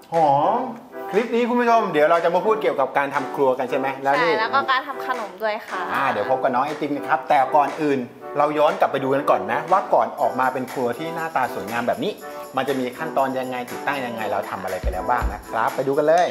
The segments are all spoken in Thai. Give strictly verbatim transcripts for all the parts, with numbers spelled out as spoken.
หอมคลิปนี้คุณผู้ชมเดี๋ยวเราจะมาพูดเกี่ยวกับการทำครัวกันใช่ไหมแล้วนี่แล้วก็การทำขนมด้วยค่ะอ่าเดี๋ยวพบกับน้องไอติมนะครับแต่ก่อนอื่นเราย้อนกลับไปดูกันก่อนนะว่าก่อนออกมาเป็นครัวที่หน้าตาสวยงามแบบนี้มันจะมีขั้นตอนยังไงติดตั้งยังไงเราทำอะไรไปแล้วบ้างนะครับไปดูกันเลย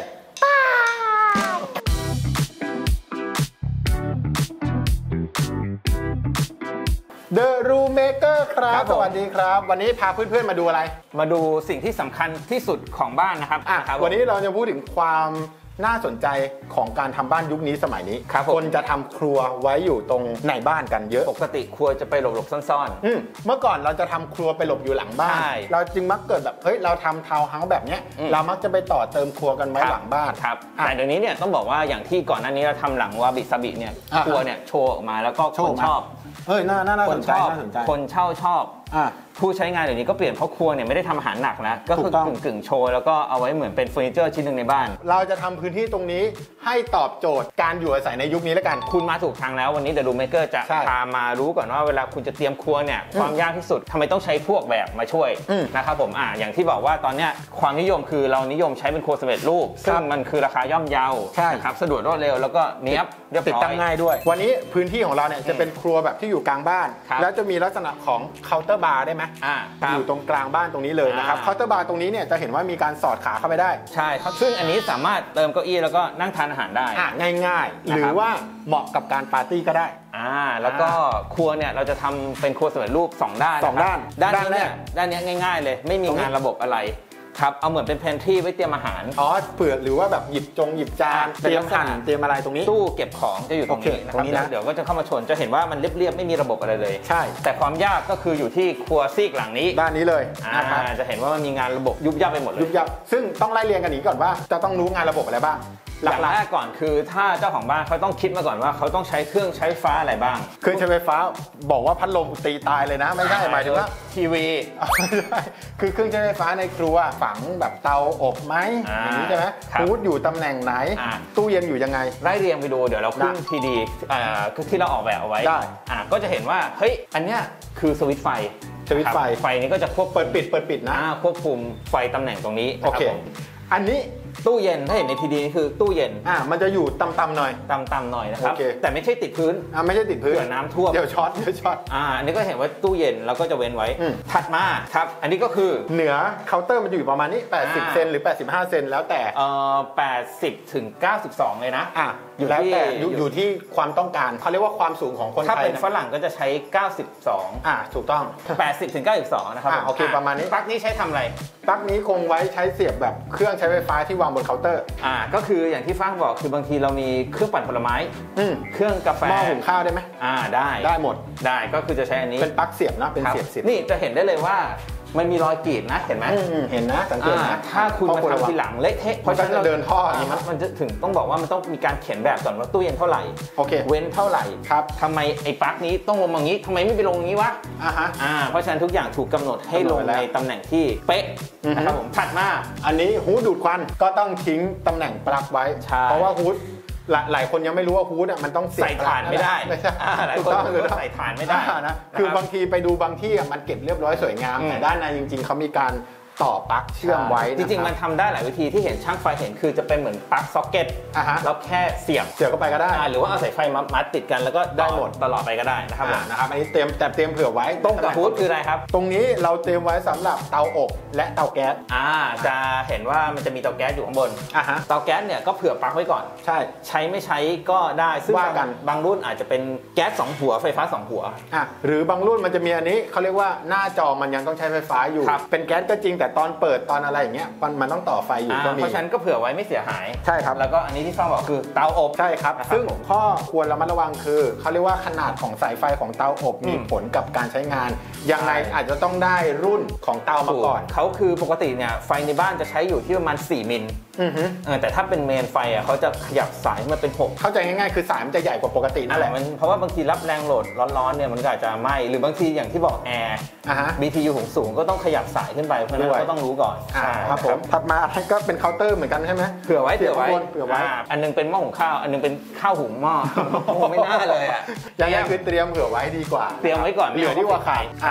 The Room Maker ครับสวัสดีครับวันนี้พาเพื่อนๆมาดูอะไรมาดูสิ่งที่สำคัญที่สุดของบ้านนะครับอ่ะวันนี้เราจะพูดถึงความน่าสนใจของการทำบ้านยุคนี้สมัยนี้คนจะทำครัวไว้อยู่ตรงในบ้านกันเยอะปกติครัวจะไปหลบๆซ่อนๆเมื่อก่อนเราจะทำครัวไปหลบอยู่หลังบ้านเราจึงมักเกิดแบบเฮ้ยเราทำทาวน์เฮาส์แบบนี้เรามักจะไปต่อเติมครัวกันไว้หลังบ้านครับแต่เดี๋ยวนี้เนี่ยต้องบอกว่าอย่างที่ก่อนหน้านี้เราทำหลังวาบิซาบิเนี่ยครัวเนี่ยโชว์ออกมาแล้วก็คนชอบเอ้ยน่าน่าสนใจคนเช่าชอบผู้ใช้งานเดี๋ยวนี้ก็เปลี่ยนเพราะครัวเนี่ยไม่ได้ทำอาหารหนักแล้วก็คือกึ่งกึ่งโชว์แล้วก็เอาไว้เหมือนเป็นเฟอร์นิเจอร์ชิ้นหนึ่งในบ้านเราจะทำพื้นที่ตรงนี้ให้ตอบโจทย์การอยู่อาศัยในยุคนี้แล้วกันคุณมาถูกทางแล้ววันนี้ The Room Maker จะพามารู้ก่อนว่าเวลาคุณจะเตรียมครัวเนี่ยความยากที่สุดทำไมต้องใช้พวกแบบมาช่วยนะครับผมอ่าอย่างที่บอกว่าตอนเนี้ยความนิยมคือเรานิยมใช้เป็นครัวสำเร็จรูปซึ่งมันคือราคาย่อมเยานะครับสะดวกรวดเร็วแล้วก็เนี้ยบเรียบร้อยติดตั้งง่ายด้วยวันนี้พื้นที่ของเราเนี่ยจะเป็นครัวแบบที่อยู่กลางบ้านแล้วจะมีลักษณะของเคาน์เตอร์บาร์ได้ไหมอยู่ตรงกลางบ้านตรงนี้เลยนะครับเคาน์เตอร์บาร์ตรงนี้เนี่ยจะเห็นว่ามีการสอดขาเข้าไปได้ใช่ครับซึ่งอันนี้สามารถเติมเก้าอี้แล้วก็นั่งทานอาหารได้ง่ายๆหรือว่าเหมาะกับการปาร์ตี้ก็ได้อ่าแล้วก็ครัวเนี่ยเราจะทำเป็นครัวสำเร็จรูปสองด้านสองด้านด้านนี้เนี่ยด้านนี้ง่ายๆเลยไม่มีงานระบบอะไรครับเอาเหมือนเป็นแพนทรีไว้เตรียมอาหารอ๋อเผื่อหรือว่าแบบหยิบจงหยิบจานเตรียมหั่นเตรียมอะไรตรงนี้ตู้เก็บของจะอยู่ตรงนี้นะครับเดี๋ยวก็จะเข้ามาชนจะเห็นว่ามันเรียบๆไม่มีระบบอะไรเลยใช่แต่ความยากก็คืออยู่ที่ครัวซีกหลังนี้ด้านนี้เลยนะครับจะเห็นว่ามันมีงานระบบยุบยับไปหมดเลยยุบยับซึ่งต้องไล่เรียงกันนี้ก่อนว่าจะต้องรู้งานระบบอะไรบ้างหลักแรกก่อนคือถ้าเจ้าของบ้านเขาต้องคิดมาก่อนว่าเขาต้องใช้เครื่องใช้ไฟฟ้าอะไรบ้างเครื่องใช้ไฟฟ้าบอกว่าพัดลมตีตายเลยนะไม่ใช่หมายถึงว่าทีวีคือเครื่องใช้ไฟฟ้าในครัวฝังแบบเตาอบไหมอย่างนี้ใช่ไหมฮูดอยู่ตำแหน่งไหนตู้เย็นอยู่ยังไงไล่เรียงไปดูเดี๋ยวเราขึ้นทีดีที่เราออกแบบเอาไว้ได้ก็จะเห็นว่าเฮ้ยอันเนี้ยคือสวิตช์ไฟสวิตช์ไฟไฟนี้ก็จะควบเปิดปิดเปิดปิดนะควบคุมไฟตำแหน่งตรงนี้โอเคอันนี้ตู้เย็นถ้าเห็นในทีดีนี่คือตู้เย็นอ่ามันจะอยู่ต่ำๆหน่อยต่ำๆหน่อยนะครับแต่ไม่ใช่ติดพื้นอ่าไม่ใช่ติดพื้นเผื่อน้ำท่วมเดี๋ยวช็อตเดี๋ยวช็อตอ่าอันนี้ก็เห็นว่าตู้เย็นแล้วก็จะเว้นไว้ถัดมาครับอันนี้ก็คือเหนือเคาน์เตอร์มันอยู่ประมาณนี้แปดสิบเซนหรือแปดสิบห้าเซนแล้วแต่เอ่อแปดสิบถึงเก้าสิบสองเลยนะอ่าอยู่แล้วแต่อยู่ที่ความต้องการเขาเรียกว่าความสูงของคนไทยถ้าเป็นฝรั่งก็จะใช้เก้าสิบสองอ่าถูกต้องแปดสิบถึงเก้าสิบสองนะครับโอเคประมาณนี้ปลั๊กนี้ใช้ทำอะไรปลั๊กนี้คงไว้ใช้เสียบแบบเครื่องใช้ไฟฟ้าที่วางบนเคาน์เตอร์อ่าก็คืออย่างที่ฟ้าบอกคือบางทีเรามีเครื่องปั่นผลไม้เครื่องกาแฟหม้อหุงข้าวได้ไหมอ่าได้ได้หมดได้ก็คือจะใช้อันนี้เป็นปลั๊กเสียบนะเป็นเสียบเสียบนี่จะเห็นได้เลยว่ามันมีรอยกรีดนะเห็นไหมเห็นนะสังเกตนะถ้าคุณมาทำทีหลังเละเทะเพราะฉะนั้นเดินท่ออย่างนี้มันจะถึงต้องบอกว่ามันต้องมีการเขียนแบบก่อนว่าตู้เย็นเท่าไหร่โอเคเว้นเท่าไหร่ครับทำไมไอ้ปลั๊กนี้ต้องลงอย่างนี้ทำไมไม่ไปลงอย่างนี้วะอ่าฮะอ่าเพราะฉะนั้นทุกอย่างถูกกำหนดให้ลงในตำแหน่งที่เป๊ะนะครับผมถัดมาอันนี้ฮูดดูดควันก็ต้องทิ้งตำแหน่งปลั๊กไว้เพราะว่าฮูดหลายคนยังไม่รู้ว่าฮูดมันต้องใส่ถ่านไม่ได้ไม่ใช่หลายคนใส่ถ่านไม่ได้นะคือบางทีไปดูบางที่มันเก็บเรียบร้อยสวยงามแต่ด้านในจริงๆเขามีการต่อปลั๊กเชื่อมไว้จริงๆมันทำได้หลายวิธีที่เห็นช่างไฟเห็นคือจะเป็นเหมือนปลั๊กซ็อกเก็ตแล้วแค่เสียบเสียบเข้าไปก็ได้หรือว่าเอาสายไฟมามัดติดกันแล้วก็ได้หมดตลอดไปก็ได้นะครับนะครับอันนี้เตรียมแต่เตรียมเผื่อไว้ตรงกับฮูดคืออะไรครับตรงนี้เราเตรียมไว้สำหรับเตาอบและเตาแก๊สอ่าจะเห็นว่ามันจะมีเตาแก๊สอยู่ข้างบนอ่าฮะเตาแก๊สเนี่ยก็เผื่อปลั๊กไว้ก่อนใช่ใช้ไม่ใช้ก็ได้ซึ่งว่ากันบางรุ่นอาจจะเป็นแก๊สสองหัวไฟฟ้าสองหัวอ่ะหรือบางรุ่นมันจะมีอันนี้เขาเรียกว่าหน้าจอมันยังต้องใช้ไฟฟ้าอยู่เป็นแก๊สก็จริงแต่ตอนเปิดตอนอะไรอย่างเงี้ยมันต้องต่อไฟอยู่ก็มีเพราะฉะนั้นก็เผื่อไว้ไม่เสียหายใช่ครับแล้วก็อันนี้ที่ฟ้าบอกคือเตาอบใช่ครับซึ่งข้อควรระมัดระวังคือเขาเรียกว่าขนาดของสายไฟของเตาอบมีผลกับการใช้งานยังไงอาจจะต้องได้รุ่นของเตามาก่อนเขาคือปกติเนี่ยไฟในบ้านจะใช้อยู่ที่ประมาณสี่มิลแต่ถ้าเป็นเมนไฟอ่ะเขาจะขยับสายมาเป็นหกเข้าใจง่ายๆคือสายมันจะใหญ่กว่าปกตินั่นแหละเพราะว่าบางทีรับแรงโหลดร้อนๆเนี่ยมันก็อาจจะไหม้หรือบางทีอย่างที่บอกแอร์ บี ที ยู สูงๆก็ต้องขยับสายขึ้นไปเพราะนั้นก็ต้องรู้ก่อนใช่ครับผมถัดมาก็เป็นเคาน์เตอร์เหมือนกันใช่ไหมเผื่อไว้เผื่อไว้เผื่อไว้อันนึงเป็นหม้อหุงข้าวอันนึงเป็นข้าวหุงหม้อไม่น่าเลยอ่ะยังไงคือเตรียมเผื่อไว้ดีกว่าเตรียมไว้ก่อนเหลือดีกว่าขายอ่า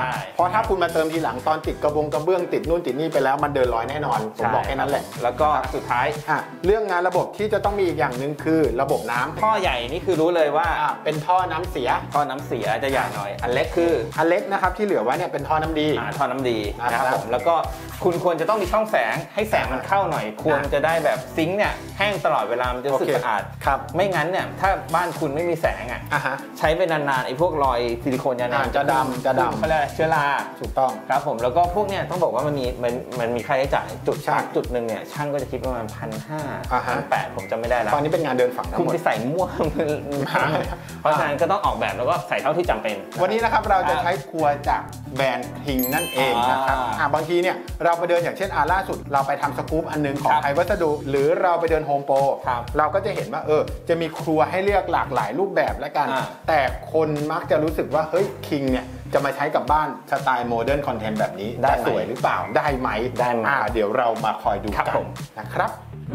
เพราะถ้าคุณมาเติมทีหลังตอนติดกระบงกระเบื้องติดนู่นติดนี่ไปแล้วมันเดินลอยแน่นอนผมบอกแค่นั้นแหละแล้วก็สุดท้ายเรื่องงานระบบที่จะต้องมีอีกอย่างหนึ่งคือระบบน้ำท่อใหญ่นี่คือรู้เลยว่าเป็นท่อน้ำเสียท่อน้ำเสียจะใหญ่หน่อยอันเล็กคืออันเล็กนะครับที่เหลือไว้เนี่ยเป็นท่อน้ำดีท่อน้ำดีนะครับผมแล้วก็คุณควรจะต้องมีช่องแสงให้แสงมันเข้าหน่อยควรจะได้แบบซิงค์เนี่ยแห้งตลอดเวลามันจะรู้สึกสะอาดไม่งั้นเนี่ยถ้าบ้านคุณไม่มีแสงอ่ะใช้ไปนานๆไอ้พวกรอยซิลิโคนยานานจะดำจะดำเขาเรียกเชื้อราถูกต้องครับผมแล้วก็พวกเนี่ยต้องบอกว่ามันมีมันมันมีค่าใช้จ่ายจุดจุดหนึ่งเนี่ยช่างก็จะคิดประมาณพันห้าพันแปดผมจำไม่ได้แล้วตอนนี้เป็นงานเดินฝั่งคุณไปใส่มั่วเพราะฉะนั้นก็ต้องออกแบบแล้วก็ใส่เท่าที่จำเป็นวันนี้นะครับเราจะใช้ครัวจากแบรนด์ทิงนั่นเองนะครับบางทีเนี่ยเราไปเดินอย่างเช่นอาล่าสุดเราไปทำสกู๊ปอันนึงของไทยวัสดุหรือเราไปเดินโฮมโปรเราก็จะเห็นว่าเออจะมีครัวให้เลือกหลากหลายรูปแบบแล้วกันแต่คนมักจะรู้สึกว่าเฮ้ยคิงเนี่ยจะมาใช้กับบ้านสไตล์โมเดิร์นคอนเทนต์แบบนี้ได้สวยหรือเปล่าได้ไหมได้ไหมเดี๋ยวเรามาคอยดูกันนะครับ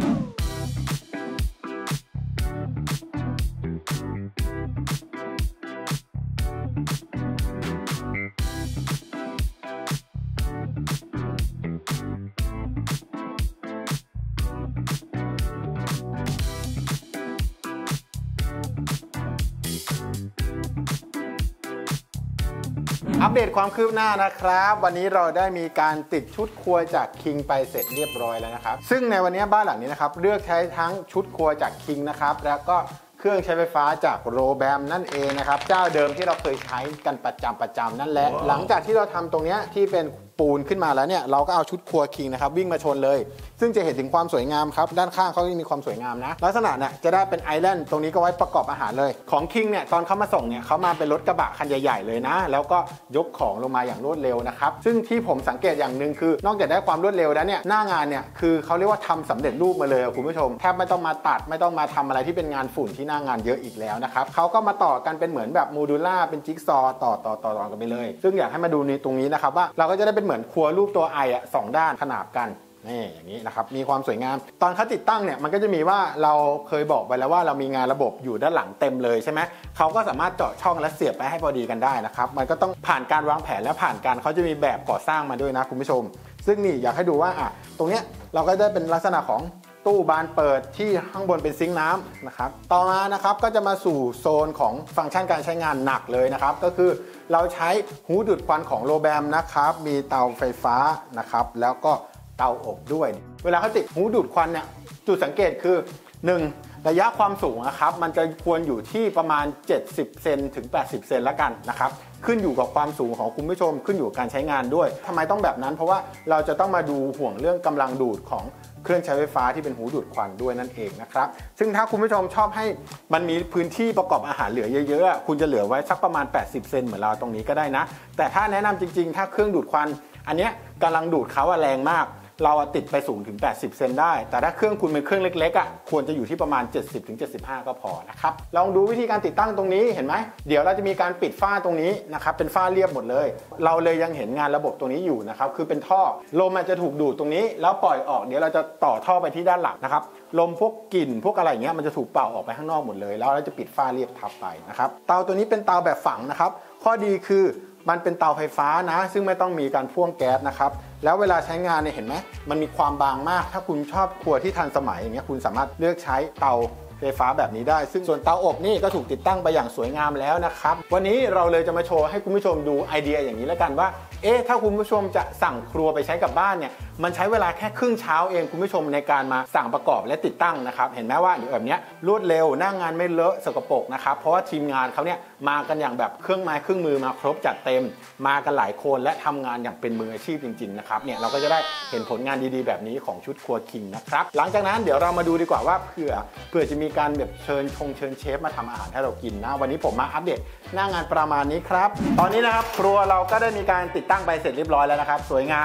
อัปเดตความคืบหน้านะครับวันนี้เราได้มีการติดชุดครัวจากคิงไปเสร็จเรียบร้อยแล้วนะครับซึ่งในวันนี้บ้านหลังนี้นะครับเลือกใช้ทั้งชุดครัวจากคิงนะครับแล้วก็เครื่องใช้ไฟฟ้าจากโรแบมนั่นเองนะครับเจ้าเดิมที่เราเคยใช้กันประจำประจำนั่นแหละ wow. หลังจากที่เราทำตรงนี้ที่เป็นปูนขึ้นมาแล้วเนี่ยเราก็เอาชุดครัวคิงนะครับวิ่งมาชนเลยซึ่งจะเห็นถึงความสวยงามครับด้านข้างเขาจะมีความสวยงามนะลักษณะเนี่ยจะได้เป็นไอแลนด์ตรงนี้ก็ไว้ประกอบอาหารเลยของคิงเนี่ยตอนเขามาส่งเนี่ยเขามาเป็นรถกระบะคันใหญ่ๆเลยนะแล้วก็ยกของลงมาอย่างรวดเร็วนะครับซึ่งที่ผมสังเกตอย่างหนึ่งคือนอกจากได้ความรวดเร็วแล้วเนี่ยหน้างานเนี่ยคือเขาเรียกว่าทำสำเร็จรูปมาเลยคุณผู้ชมแทบไม่ต้องมาตัดไม่ต้องมาทำอะไรที่เป็นงานฝุ่นที่หน้างานเยอะอีกแล้วนะครับเขาก็มาต่อกันเป็นเหมือนแบบโมดูล่าเป็นจิ๊กซอต่อต่อต่อต่อกันไปเลยซึ่งอยากให้มาดูในตรงนี้นะครับว่าเราก็จะได้เป็นเหมือนครัวรูปตัวไออ่ะสองด้านขนาบกันนี่อย่างนี้นะครับมีความสวยงามตอนเขาติดตั้งเนี่ยมันก็จะมีว่าเราเคยบอกไปแล้วว่าเรามีงานระบบอยู่ด้านหลังเต็มเลยใช่ไหมเขาก็สามารถเจาะช่องและเสียบไปให้พอดีกันได้นะครับมันก็ต้องผ่านการวางแผนและผ่านการเขาจะมีแบบก่อสร้างมาด้วยนะคุณผู้ชมซึ่งนี่อยากให้ดูว่าอ่ะตรงเนี้ยเราก็ได้เป็นลักษณะของตู้บานเปิดที่ข้างบนเป็นซิงค์น้ำนะครับต่อมานะครับก็จะมาสู่โซนของฟังก์ชันการใช้งานหนักเลยนะครับก็คือเราใช้หูดูดควันของโรแบมนะครับมีเตาไฟฟ้านะครับแล้วก็เตาอบด้วยเวลาเขาติดหูดูดควันเนี่ยจุดสังเกตคือหนึ่งระยะความสูงนะครับมันจะควรอยู่ที่ประมาณเจ็ดสิบเซนถึงแปดสิบเซนละกันนะครับขึ้นอยู่กับความสูงของคุณผู้ชมขึ้นอยู่กับการใช้งานด้วยทำไมต้องแบบนั้นเพราะว่าเราจะต้องมาดูห่วงเรื่องกำลังดูดของเครื่องใช้ไฟฟ้าที่เป็นหูดูดควันด้วยนั่นเองนะครับซึ่งถ้าคุณผู้ชมชอบให้มันมีพื้นที่ประกอบอาหารเหลือเยอะๆคุณจะเหลือไว้สักประมาณแปดสิบเซนเหมือนเราตรงนี้ก็ได้นะแต่ถ้าแนะนำจริงๆถ้าเครื่องดูดควันอันนี้กำลังดูดเขาแรงมากเราติดไปสูงถึงแปดสิบเซนได้แต่ถ้าเครื่องคุณเป็นเครื่องเล็กๆอ่ะควรจะอยู่ที่ประมาณ เจ็ดสิบถึงเจ็ดสิบห้า ก็พอนะครับลองดูวิธีการติดตั้งตรงนี้เห็นไหมเดี๋ยวเราจะมีการปิดฝ้าตรงนี้นะครับเป็นฝ้าเรียบหมดเลยเราเลยยังเห็นงานระบบตรงนี้อยู่นะครับคือเป็นท่อลมมันจะถูกดูดตรงนี้แล้วปล่อยออกเดี๋ยวเราจะต่อท่อไปที่ด้านหลังนะครับลมพวกกลิ่นพวกอะไรเงี้ยมันจะถูกเป่าออกไปข้างนอกหมดเลยแล้วเราจะปิดฝ้าเรียบทับไปนะครับเตาตัวนี้เป็นเตาแบบฝังนะครับข้อดีคือมันเป็นเตาไฟฟ้านะซึ่งไม่ต้องมีการพ่วงแก๊สนะครับแล้วเวลาใช้งานเนี่ยเห็นไหมมันมีความบางมากถ้าคุณชอบครัวที่ทันสมัยอย่างเงี้ยคุณสามารถเลือกใช้เตาไฟฟ้าแบบนี้ได้ซึ่งส่วนเตาอบนี่ก็ถูกติดตั้งไปอย่างสวยงามแล้วนะครับวันนี้เราเลยจะมาโชว์ให้คุณผู้ชมดูไอเดียอย่างนี้แล้วกันว่าเอ๊ะถ้าคุณผู้ชมจะสั่งครัวไปใช้กับบ้านเนี่ยมันใช้เวลาแค่ครึ่งเช้าเองคุณผู้ชมในการมาสั่งประกอบและติดตั้งนะครับเห็นไหมว่าแบบนี้รวดเร็วหน้างานไม่เลอะสกปรกนะครับเพราะว่าทีมงานเขาเนี่ยมากันอย่างแบบเครื่องไม้เครื่องมือมาครบจัดเต็มมากันหลายคนและทำงานอย่างเป็นมืออาชีพจริงๆนะครับเนี่ยเราก็จะได้เห็นผลงานดีๆแบบนี้ของชุดครัวคิงนะครับหลังจากนั้นเดี๋ยวเรามาดูดีกว่าว่าเผื่อเผื่อจะมีการแบบเชิญชงเชิญเชฟมาทำอาหารให้เรากินนะวันนี้ผมมาอัปเดตหน้างานประมาณนี้ครับตอนนี้นะครับครัวเราก็ได้มีการติดตั้งไปเสร็จเรียบร้อยแล้วนะครับสวยงาม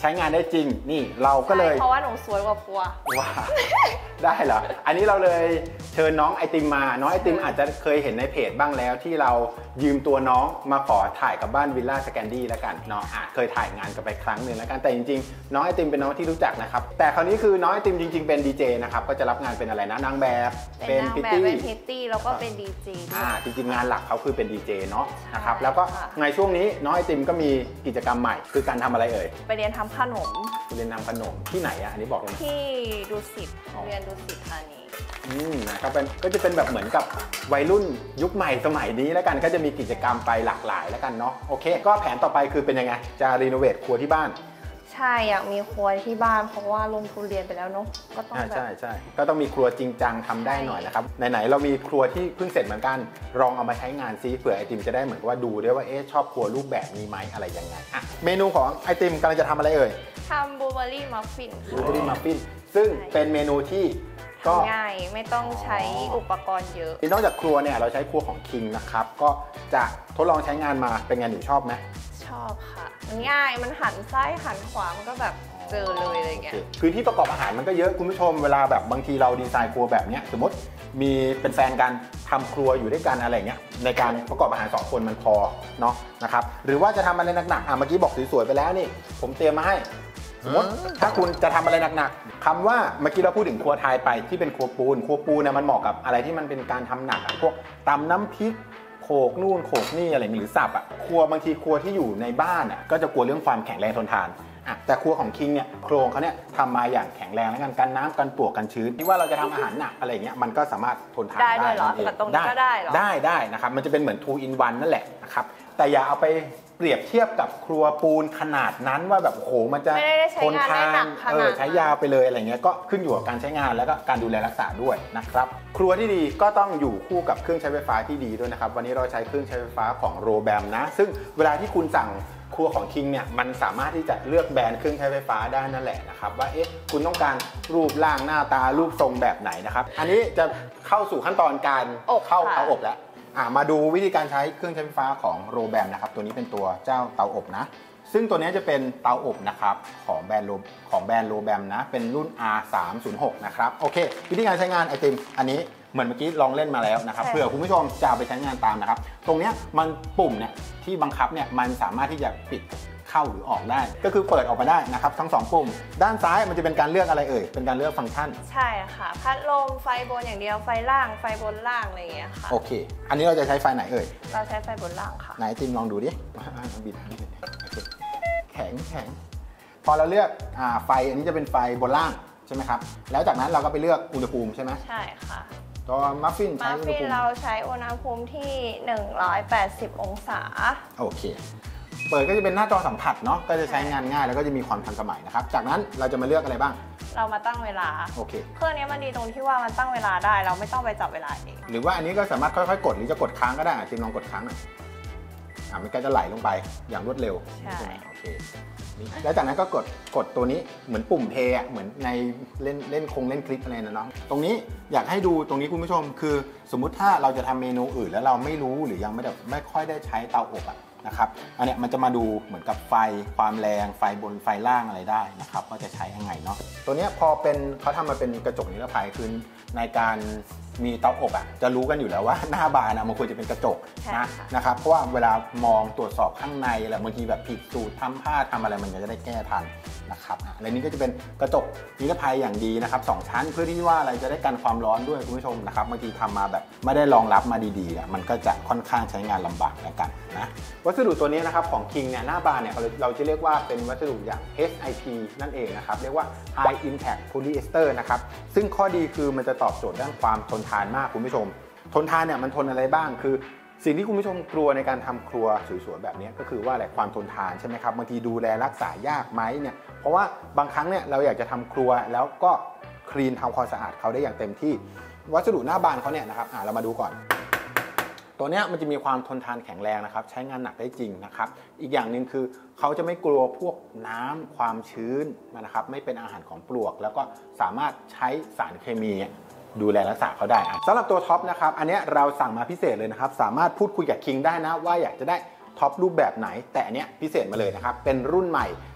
ใช้งานได้จริงนี่เราก็เลยเพราะว่าหนูสวยกว่าครัวว้าได้เหรออันนี้เราเลยเชิญน้องไอติมมาน้องไอติมอาจจะเคยเห็นในเพจบ้างแล้วที่เรายืมตัวน้องมาขอถ่ายกับบ้านวิลล่าสแกนดี้แล้วกันเนาะอ่ะเคยถ่ายงานกันไปครั้งหนึ่งแล้วกันแต่จริงๆน้องไอติมเป็นน้องที่รู้จักนะครับแต่คราวนี้คือน้องไอติมจริงๆเป็นดีเจนะครับก็จะรับงานเป็นอะไรนะนางแบบเป็นพิตตี้เป็นพิตตี้แล้วก็เป็นดีเจอ่าจริงๆงานหลักเขาคือเป็นดีเจเนาะนะครับแล้วก็ในช่วงนี้น้องไอติมก็มีกิจกรรมใหม่คือการทำอะไรเอ่ยไปเรียนทำขนมไปเรียนทำขนมที่ไหนอ่ะอันนี้บอกเลยที่ดุสิตเรียนดุสิตธานีอืมนะครับเป็นก็จะเป็นแบบเหมือนกับวัยรุ่นยุคใหม่สมัยนี้แล้วกันก็จะมีกิจกรรมไปหลากหลายแล้วกันเนาะโอเคก็แผนต่อไปคือเป็นยังไงจะรีโนเวทครัวที่บ้านใช่อยากมีครัวที่บ้านเพราะว่าลงทุนเรียนไปแล้วเนาะก็ต้องแบบใช่ใช่ก็ต้องมีครัวจริงจังทำได้หน่อยนะครับไหนๆเรามีครัวที่เพิ่งเสร็จเหมือนกันลองเอามาใช้งานซิเผื่อไอติมจะได้เหมือนว่าดูด้วยว่าเอ๊ะชอบครัวรูปแบบนี้ไหมอะไรยังไงอ่ะเมนูของไอติมกำลังจะทำอะไรเอ่ยทำบลูเบอร์รี่มัฟฟินบลูเบอร์รี่มัฟฟินซึ่งเป็นเมนูที่ก็ง่ายไม่ต้องใช้อุปกรณ์เยอะนอกจากครัวเนี่ยเราใช้ครัวของ King นะครับก็จะทดลองใช้งานมาเป็นไงหนูชอบไหมชอบค่ะมันง่ายมันหันซ้ายหันขวามันก็แบบเจอเลยอะไรเงี้ยพื้นที่ประกอบอาหารมันก็เยอะคุณผู้ชมเวลาแบบบางทีเราดีไซน์ครัวแบบนี้สมมติมีเป็นแฟนกันทำครัวอยู่ด้วยกันอะไรเงี้ยในการประกอบอาหารสองคนมันพอเนาะนะครับหรือว่าจะทำอะไรหนักๆอ่ะเมื่อกี้บอกสวยๆไปแล้วนี่ผมเตรียมมาให้สมมติถ้าคุณจะทำอะไรหนักๆคำว่าเมื่อกี้เราพูดถึงครัวไทยไปที่เป็นครัวปูนครัวปูนเนี่ยมันเหมาะกับอะไรที่มันเป็นการทำหนักพวกตำน้ำพริกโขกนู่นโขกนี่อะไรหรือสับอ่ะครัวบางทีครัวที่อยู่ในบ้านอ่ะก็จะกลัวเรื่องความแข็งแรงทนทานอ่ะแต่ครัวของคิงเนี่ยโครงเขาเนี่ยทำมาอย่างแข็งแรงแล้วกันกันน้ำกันปลวกกันชื้นที่ว่าเราจะทำอาหารหนักอะไรเงี้ยมันก็สามารถทนทานได้ได้เหรอแต่ตรงนี้ก็ได้เหรอได้ได้นะครับมันจะเป็นเหมือน two in one นั่นแหละนะครับแต่อย่าเอาไปเปรียบเทียบกับครัวปูนขนาดนั้นว่าแบบโอ้โหมันจะทนทานเออใช้ยาวไปเลยอะไรเงี้ยก็ขึ้นอยู่กับการใช้งานแล้วก็การดูแลรักษาด้วยนะครับครัวที่ดีก็ต้องอยู่คู่กับเครื่องใช้ไฟฟ้าที่ดีด้วยนะครับวันนี้เราใช้เครื่องใช้ไฟฟ้าของโรแบมนะซึ่งเวลาที่คุณสั่งครัวของ King เนี่ยมันสามารถที่จะเลือกแบรนด์เครื่องใช้ไฟฟ้าได้นั่นแหละนะครับว่าเอ๊ะคุณต้องการรูปร่างหน้าตารูปทรงแบบไหนนะครับอันนี้จะเข้าสู่ขั้นตอนการเข้าเตาอบแล้วอ่ะมาดูวิธีการใช้เครื่องใช้ไฟฟ้าของโรแบมนะครับตัวนี้เป็นตัวเจ้าเตาอบนะซึ่งตัวนี้จะเป็นเตาอบนะครับของแบรนด์โรของแบรนด์โรแบมนะเป็นรุ่น อาร์ สามศูนย์หก นะครับโอเควิธีการใช้งานไอติมอันนี้เหมือนเมื่อกี้ลองเล่นมาแล้วนะครับเผื่อคุณผู้ชมจะเอาไปใช้งานตามนะครับตรงนี้มันปุ่มเนี่ยที่บังคับเนี่ยมันสามารถที่จะปิดเข้าหรือออกได้ก็คือเปิดออกมาได้นะครับทั้งสองปุ่มด้านซ้ายมันจะเป็นการเลือกอะไรเอ่ยเป็นการเลือกฟังก์ชันใช่ค่ะพัดลมไฟบนอย่างเดียวไฟล่างไฟบนล่างอะไรอย่างเงี้ยค่ะโอเคอันนี้เราจะใช้ไฟไหนเอ่ยเราใช้ไฟบนล่างค่ะไหนติมลองดูดิบิดแข็งแข็งพอเราเลือกอ่าไฟอันนี้จะเป็นไฟบนล่างใช่ไหมครับแล้วจากนั้นเราก็ไปเลือกอุณหภูมิใช่ไหมใช่ค่ะตัวมัฟฟินใช้อุณหภูมิเราใช้อุณหภูมิที่หนึ่งร้อยแปดสิบองศาโอเคเปิดก็จะเป็นหน้าจอสัมผัสเนาะก็จะใช้งานง่ายแล้วก็จะมีความทันสมัยนะครับจากนั้นเราจะมาเลือกอะไรบ้างเรามาตั้งเวลาโอเคเครื่องนี้มันดีตรงที่ว่ามันตั้งเวลาได้เราไม่ต้องไปจับเวลาเองหรือว่าอันนี้ก็สามารถค่อยๆกดหรือจะกดค้างก็ได้จิมลองกดค้างหน่อยอ่ะมันก็จะไหลลงไปอย่างรวดเร็วใช่โอเคแล้วจากนั้นก็กดกดตัวนี้เหมือนปุ่มเพย์เหมือนในเล่นเล่นคงเล่นคลิปอะไรนะน้องตรงนี้อยากให้ดูตรงนี้คุณผู้ชมคือสมมุติถ้าเราจะทำเมนูอื่นแล้วเราไม่รู้หรือยังไม่แบบไม่ค่อยได้ใช้เตาอบอะนะครับอันเนี้ยมันจะมาดูเหมือนกับไฟความแรงไฟบนไฟล่างอะไรได้นะครับว่าจะใช้ยังไงเนาะตัวเนี้ยพอเป็นเขาทำมาเป็นกระจกนิรภัยคือในการมีเตาอบอ่ะจะรู้กันอยู่แล้วว่าหน้าบานอ่ะมันควรจะเป็นกระจกนะนะครับเพราะว่าเวลามองตรวจสอบข้างในอะไรบางทีแบบผิดสูตรทำผ้าทำอะไรมันจะได้แก้ทันนะครับอะไรนี้ก็จะเป็นกระจกนิรภัยอย่างดีนะครับสองชั้นเพื่อที่ว่าอะไรจะได้กันความร้อนด้วยคุณผู้ชมนะครับบางทีทำมาแบบไม่ได้รองรับมาดีๆอ่ะมันก็จะค่อนข้างใช้งานลำบากแล้วกันนะวัสดุตัวนี้นะครับของ King เนี่ยหน้าบานเนี่ยเราจะเรียกว่าเป็นวัสดุอย่าง เอช ไอ พี นั่นเองนะครับเรียกว่า High Impact Polyester นะครับซึ่งข้อดีคือมันจะตอบโจทย์ด้านความทนทานมากคุณผู้ชมทนทานเนี่ยมันทนอะไรบ้างคือสิ่งที่คุณผู้ชมกลัวในการทำครัวสวยๆแบบนี้ก็คือว่าอะไรความทนทานใช่ไหมครับบางทีดูแลรักษายากไหมเนี่ยเพราะว่าบางครั้งเนี่ยเราอยากจะทำครัวแล้วก็คลีนทำความสะอาดเขาได้อย่างเต็มที่วัสดุหน้าบานเขาเนี่ยนะครับเรามาดูก่อนตัวเนี้ยมันจะมีความทนทานแข็งแรงนะครับใช้งานหนักได้จริงนะครับอีกอย่างหนึ่งคือเขาจะไม่กลัวพวกน้ำความชื้นนะครับไม่เป็นอาหารของปลวกแล้วก็สามารถใช้สารเคมีดูแลรักษาเขาได้สำหรับตัวท็อปนะครับอันนี้เราสั่งมาพิเศษเลยนะครับสามารถพูดคุยกับ King ได้นะว่าอยากจะได้ท็อปรูปแบบไหนแต่อันเนี้ยพิเศษมาเลยนะครับเป็นรุ่นใหม่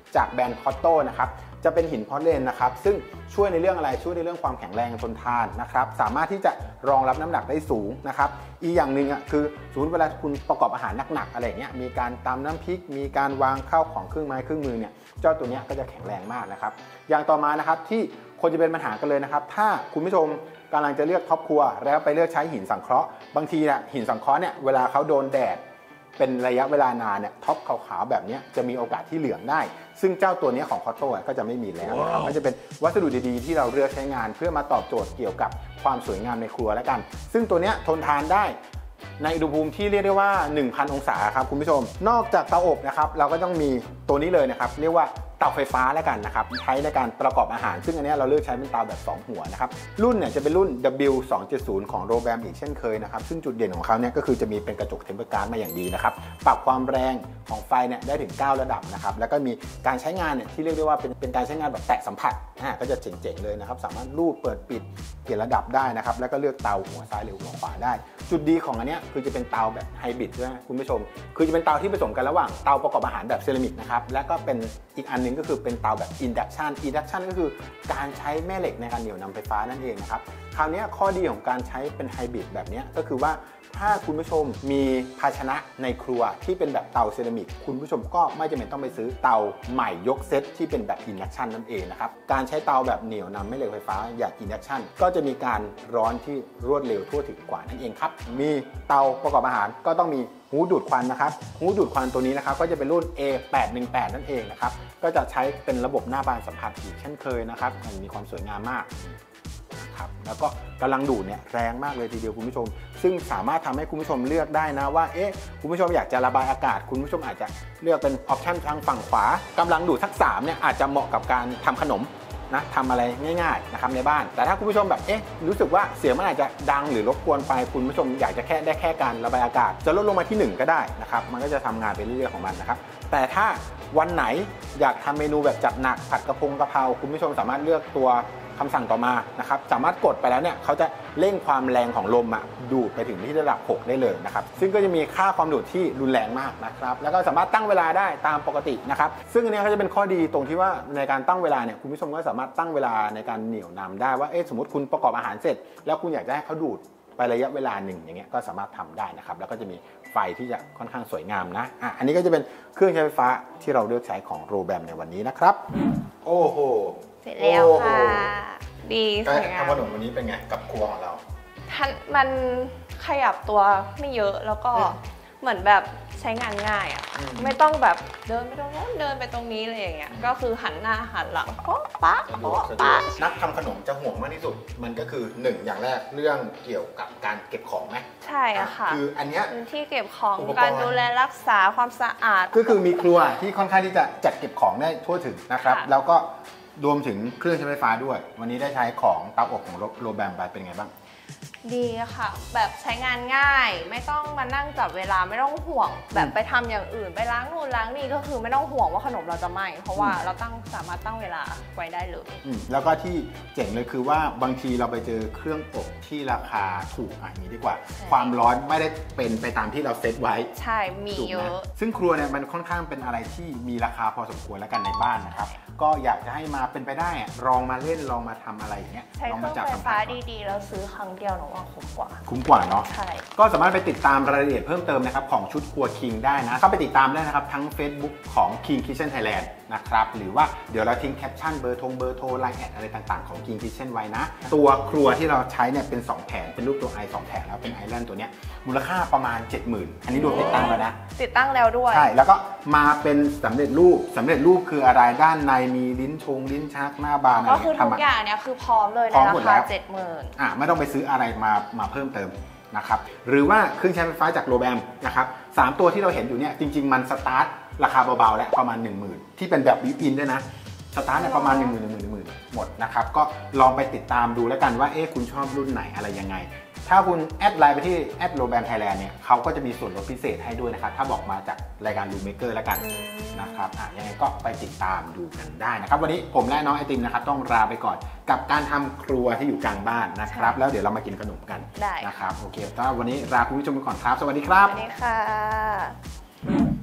จากแบรนด์คอตโต้นะครับจะเป็นหินพอร์ตแลนด์นะครับซึ่งช่วยในเรื่องอะไรช่วยในเรื่องความแข็งแรงทนทานนะครับสามารถที่จะรองรับน้ำหนักได้สูงนะครับอีกอย่างหนึ่งอ่ะคือสมมติเวลาคุณประกอบอาหารหนักๆอะไรเงี้ยมีการตำน้ำพริกมีการวางข้าวของเครื่องไม้เครื่องมือเนี่ยเจ้าตัวนี้ก็จะแข็งแรงมากนะครับอย่างต่อมานะครับที่คนจะเป็นปัญหากันเลยนะครับถ้าคุณผู้ชมกำลังจะเลือกครอบครัวแล้วไปเลือกใช้หินสังเคราะห์บางทีเนี่ยหินสังเคราะห์เนี่ยเวลาเขาโดนแดดเป็นระยะเวลานานเนี่ยท็อปขาวๆแบบนี้จะมีโอกาสที่เหลืองได้ซึ่งเจ้าตัวนี้ของคอตโต้ก็จะไม่มีแล้วนะครับก็จะเป็นวัสดุดีๆที่เราเลือกใช้งานเพื่อมาตอบโจทย์เกี่ยวกับความสวยงามในครัวแล้วกันซึ่งตัวนี้ทนทานได้ในอุณหภูมิที่เรียกได้ว่า หนึ่งพัน องศาครับคุณผู้ชมนอกจากเตาอบนะครับเราก็ต้องมีตัวนี้เลยนะครับเรียกว่าเตาไฟฟ้าแล้วกันนะครับใช้ในการประกอบอาหารซึ่งอันนี้เราเลือกใช้เป็นเตาแบบสองหัวนะครับรุ่นเนี่ยจะเป็นรุ่น ดับเบิลยู สองเจ็ดศูนย์ ของโรแบมอีกเช่นเคยนะครับซึ่งจุดเด่นของเขาเนี่ยก็คือจะมีเป็นกระจกเทมเปอร์การ์ดมาอย่างดีนะครับปรับความแรงของไฟเนี่ยได้ถึงเก้าระดับนะครับแล้วก็มีการใช้งานเนี่ยที่เรียกได้ว่าเป็นเป็นการใช้งานแบบแตะสัมผัสอ่าก็จะเจ๋งๆเลยนะครับสามารถรูดเปิดปิดเปลี่ยนระดับได้นะครับแล้วก็เลือกเตาหัวซ้ายหรือหัวขวาได้จุดดีของอันนี้คือจะเป็นเตาแบบไฮบริดด้วยนะคุณผู้ชมคือจะเป็นเตาที่ผสมกันระหว่างเตาประกอบอาหารแบบเซรามิกนะครับและก็เป็นอีกอันนึงก็คือเป็นเตาแบบอินดักชันอินดักชันก็คือการใช้แม่เหล็กในการเหนี่ยวนำไฟฟ้านั่นเองนะครับคราวนี้ข้อดีของการใช้เป็นไฮบริดแบบนี้ก็คือว่าถ้าคุณผู้ชมมีภาชนะในครัวที่เป็นแบบเตาเซรามิกคุณผู้ชมก็ไม่จำเป็นต้องไปซื้อเตาใหม่ยกเซตที่เป็นแบบอินดักชันนั่นเองนะครับการใช้เตาแบบเหนี่ยวนำแม่เหล็กไฟฟ้าอย่างอินดักชันก็จะมีการร้อนที่รวดเร็วทั่วถึงกว่านั่นเองครับมีเตาประกอบอาหารก็ต้องมีหูดูดควันนะครับหูดูดควันตัวนี้นะครับก็จะเป็นรุ่น เอ แปดหนึ่งแปด นั่นเองนะครับก็จะใช้เป็นระบบหน้าบานสัมผัสอีกเช่นเคยนะครับมีความสวยงามมากครับแล้วก็กำลังดูดเนี่ยแรงมากเลยทีเดียวคุณผู้ชมซึ่งสามารถทำให้คุณผู้ชมเลือกได้นะว่าเอ๊ะคุณผู้ชมอยากจะระบายอากาศคุณผู้ชมอาจจะเลือกเป็นออปชันทางฝั่งขวากำลังดูดสักสามเนี่ยอาจจะเหมาะกับการทำขนมนะทำอะไรง่ายๆนะครับในบ้านแต่ถ้าคุณผู้ชมแบบเอ๊ะรู้สึกว่าเสียงมันอาจจะดังหรือรบกวนไปคุณผู้ชมอยากจะแค่ได้แค่การระบายอากาศจะลดลงมาที่หนึ่งก็ได้นะครับมันก็จะทำงานไปเรื่อยๆของมันนะครับแต่ถ้าวันไหนอยากทำเมนูแบบจัดหนักผัดกระพงกะเพราคุณผู้ชมสามารถเลือกตัวคำสั่งต่อมานะครับสามารถกดไปแล้วเนี่ยเขาจะเร่งความแรงของลมอ่ะดูดไปถึงที่ระดับหกได้เลยนะครับซึ่งก็จะมีค่าความดูดที่รุนแรงมากนะครับแล้วก็สามารถตั้งเวลาได้ตามปกตินะครับซึ่งอันนี้เขาจะเป็นข้อดีตรงที่ว่าในการตั้งเวลาเนี่ยคุณผู้ชมก็สามารถตั้งเวลาในการเหนี่ยวนำได้ว่าเอ๊ะสมมติคุณประกอบอาหารเสร็จแล้วคุณอยากจะให้เขาดูดไประยะเวลาหนึ่งอย่างเงี้ยก็สามารถทำได้นะครับแล้วก็จะมีไฟที่จะค่อนข้างสวยงามนะอ่ะอันนี้ก็จะเป็นเครื่องใช้ไฟฟ้าที่เราเลือกใช้ของโรแบมในวันนี้นะครับโอ้โหเสร็จแล้วค่ะดีสวยงามทำขนมวันนี้เป็นไงกับครัวของเรามันขยับตัวไม่เยอะแล้วก็เหมือนแบบใช้งานง่ายอ่ะไม่ต้องแบบเดินไปตรงนู้นเดินไปตรงนี้อะไรอย่างเงี้ยก็คือหันหน้าหันหลังโป๊ะป๊ะโป๊ะป๊ะนักทำขนมจะห่วงมากที่สุดมันก็คือหนึ่งอย่างแรกเรื่องเกี่ยวกับการเก็บของไหมใช่ค่ะคืออันเนี้ยที่เก็บของการดูแลรักษาความสะอาดก็คือมีครัวที่ค่อนข้างที่จะจัดเก็บของได้ทั่วถึงนะครับแล้วก็รวมถึงเครื่องใช้ไฟฟ้าด้วยวันนี้ได้ใช้ของเตาอบของโรแบมไปเป็นไงบ้างดีค่ะแบบใช้งานง่ายไม่ต้องมานั่งจับเวลาไม่ต้องห่วงแบบไปทำอย่างอื่นไปล้างนู่นล้างนี่ก็คือไม่ต้องห่วงว่าขนมเราจะไหม้เพราะว่าเราตั้งสามารถตั้งเวลาไว้ได้เลยแล้วก็ที่เจ๋งเลยคือว่าบางทีเราไปเจอเครื่องอบที่ราคาถูกอย่างนี้ดีกว่าความร้อนไม่ได้เป็นไปตามที่เราเซตไว้ใช่มีเยอะซึ่งครัวเนี่ยมันค่อนข้างเป็นอะไรที่มีราคาพอสมควรแล้วกันในบ้านนะครับก็อยากจะให้มาเป็นไปได้ลองมาเล่นลองมาทำอะไรอย่างเงี้ยใช้เครื่องไฟฟ้าดีๆแล้วซื้อครั้งเดียวหนูว่าคุ้มกว่าคุ้มกว่าเนาะใช่ก็สามารถไปติดตามรายละเอียดเพิ่มเติมนะครับของชุดครัวคิงได้นะเข้าไปติดตามได้นะครับทั้ง Facebook ของ King Kitchen Thailand นะครับหรือว่าเดี๋ยวเราทิ้งแคปชั่นเบอร์โทรเบอร์โทรไลน์แอดอะไรต่างๆของ King Kitchen ไว้นะตัวครัวที่เราใช้เนี่ยเป็นสองแผงเป็นรูปตัว ไอ สองแผงแล้วเป็นไอแลนด์ตัวเนี้ยมูลค่าประมาณ เจ็ดหมื่น อันนี้รวมติดตั้งแล้วนะติดตั้งแล้วด้วยใช่แล้วก็มาเป็นสำเร็จรูปสำเร็จรูปคืออะไรด้านในมีลิ้นชงลิ้นชักหน้าบานอะไรก็คือทุกอย่างเนี่ยคือพร้อมเลยในราคา เจ็ดหมื่นอ่ะไม่ต้องไปซื้ออะไรมามาเพิ่มเติมนะครับหรือว่าเครื่องใช้ไฟฟ้าจากโรแบมนะครับสามตัวที่เราเห็นอยู่เนี่ยจริงๆมันสตาร์ทราคาเบาๆแล้วประมาณ หนึ่งหมื่น ที่เป็นแบบบิวอินด้วยนะสตาร์ทเนี่ยประมาณ หนึ่งหมื่น หนึ่งหมื่น หนึ่งหมื่น หมดนะครับก็ลองไปติดตามดูแล้วกันว่าเอ๊ะคุณชอบรุ่นไหนอะไรยังไงถ้าคุณแอดไลน์ไปที่แอดโรแบมไทยแลนด์เนี่ยเขาก็จะมีส่วนลดพิเศษให้ด้วยนะครับถ้าบอกมาจากรายการรูมเมเกอร์แล้วกันนะครับอ่ะยังไงก็ไปติดตามดูกันได้นะครับวันนี้ผมและน้องไอติมนะครับต้องลาไปก่อนกับการทำครัวที่อยู่กลางบ้านนะครับแล้วเดี๋ยวเรามากินขนมกันนะครับโอเคถ้าวันนี้ลาคุณผู้ชมไปก่อนครับสวัสดีครับสวัสดีค่ะ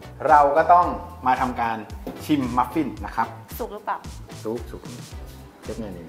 เราก็ต้องมาทำการชิมมัฟฟินนะครับสุกหรือเปล่าสุกสุกเช็คไงนี่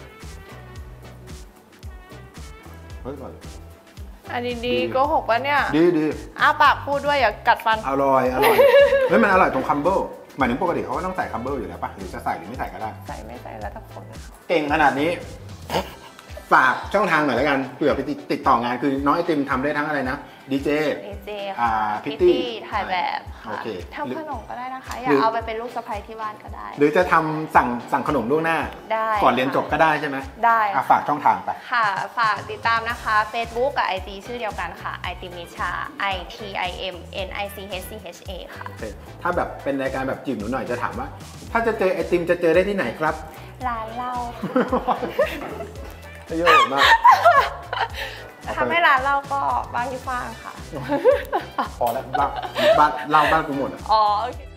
เฮ้ยอร่อยอันนี้ดีโกหกปะเนี่ยดีดีอ้าปากพูดด้วยอย่ากัดฟันอร่อยอร่อยเฮ้ยมันอร่อยตรงคัมเบิลหมายถึงปกติเขาก็ต้องใส่คัมเบิลอยู่แล้วป่ะหรือจะใส่หรือไม่ใส่ก็ได้ใส่ไม่ใส่แล้วแต่คนนะคะเก่งขนาดนี้ ฝากช่องทางหน่อยแล้วกันเผื่อไปติดต่องานคือน้องไอติมทำได้ทั้งอะไรนะดีเจดีเจอ่าค่ะพิพิตตตี้ตี้ถ่ายแบบโอค่ะเคทำขนมก็ได้นะคะ อหยารืกอเอาไปเป็นลูกสะใภ้ที่บ้านก็ได้หรือจะทำสั่งสั่งขนมล่วงหน้าได้ก่อนเรียนจบก็ได้ใช่ไหมได้อ่ะค่ะฝากช่องทางไปค่ะ ฝากติดตามนะคะ Facebook กับ ไอ จี ชื่อเดียวกันค่ะ ไอติมนิชา I T I M N I C H C H A ค่ะโอเคถ้าแบบเป็นรายการแบบจีบหนูหน่อยจะถามว่า ถ้าจะเจอไอติมจะเจอได้ที่ไหนครับร้านเราประโยชน์มากถ้าไม่ร้านเราก็บ้านที่ฟ้างค่ะพอแล้วบ้านบ้านเล่าบ้านกูหมดอ่ะอ๋อโอเค